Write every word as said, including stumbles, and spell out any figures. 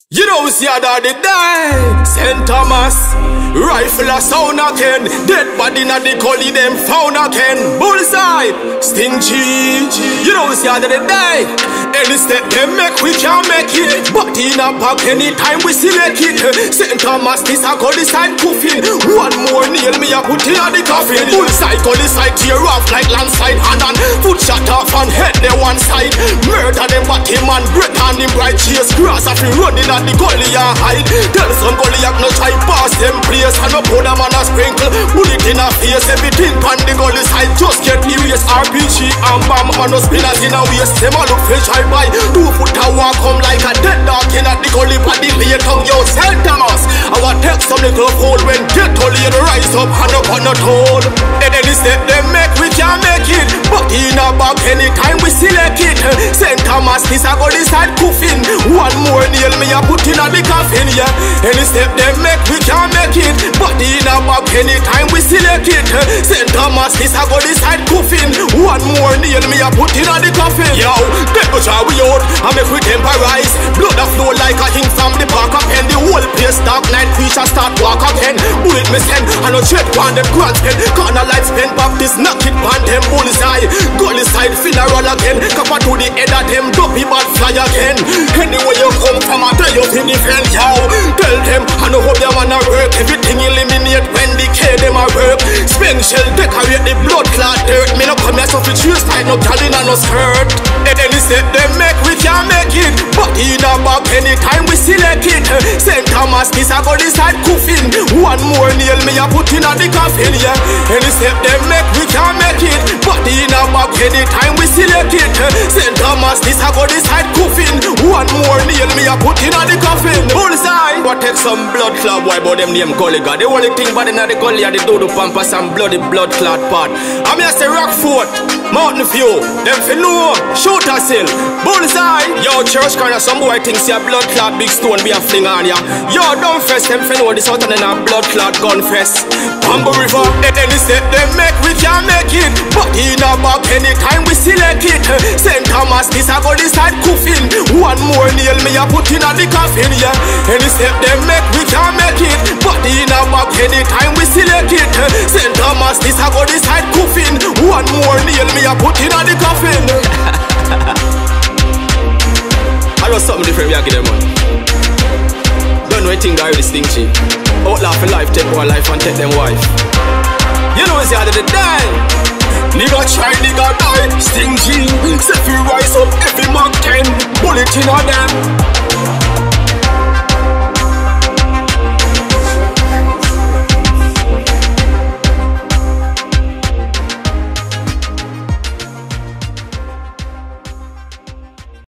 You know, see how the day Saint Thomas, rifle a sound again. Dead body na the gully them found again. Bullseye, stingy. You know, see how the day any step them make we can't make it. But in a back anytime we select it. Saint Thomas, this a gully side coffin. One more nail me a put in the coffin. Bullseye, gully side tear off like landslide. Hand and foot shot off and head there one side. Murder them body man, break on him bright chase. Grass a free running at the gully and hide. Tell some gully have no try pass them place. And no put them on a sprinkle. Bullet in a face. Everything on the gully side just get erased. R P G and bomb on no spinners in a waist. Them a look fish I buy. Two foot a walk come like a dead dog in at the gully. But the lay tongue yo Saint Thomas. I want take some little hole when get holy and rise up and up on the toll. And any step they make we can't make it. But in a back anytime we select it. Saint Thomas this a gully side coffin. One more nail me a put in a the coffin, yeah. Any step they make we can't make it. But in a back anytime we select it. Saint Thomas this a gully side coffin. One more nail me a put in a the coffin. Yo, get go try we out and make we temporize. Blood a flow like a ink from the park up and the whole place dark night creature start walk again. Bullet me send and no check on them grand spend. Corner light spend pop this knock it on them bullseye. Gully side funeral again. Copper to the head of them dopey bad fly again. Anywhere you come from I tell you to defend yo. Tell them I know how them wanna work. Everything eliminate when the K them a work. Spend shell decorate the blood clot dirt. Me no come here so fi choose like no gal in a no skirt. And any step they make we can't make it. But in a back anytime we select it. Saint Thomas this a go decide coffin. One more nail me a put in a the coffin, yeah. Any step they make we can't make it. But in a back anytime we select it. Saint Thomas this a go decide coffin. One more nail me a put in a the coffin. Bullseye. What take some blood clot boy but them name gully god. The only thing bad in the gully are the dodo pampas and bloody blood clot part. I'm here say Rockfort, Mountain View, them fi know, shoot a sill. Bullseye. Yo church corner some boy thinks ya blood clot big stone be a fling on ya. Yo don't fest them fi know this out and then a blood clot gun fest. Humble River. Any step they make we can't make it. But in a back anytime we select it. Saint Thomas this a go decide coffin. One more nail me a put in a the coffin, yeah. Any step they make we can't make it. But in a back anytime we select it. Saint Thomas this a go decide coffin. One more nail me a put in a the coffin. I know something different we a give them man. Don't know anything that this thing cheap. Outlaw for life, take one life and take them wife. You know it's the other day. Nigga try, nigga die. Stingy. Set you rise up every mark ten. Bullet in on them.